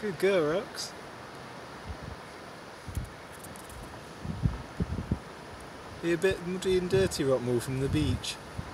Good girl, Rox. Are you a bit muddy and dirty, Rockmore, from the beach?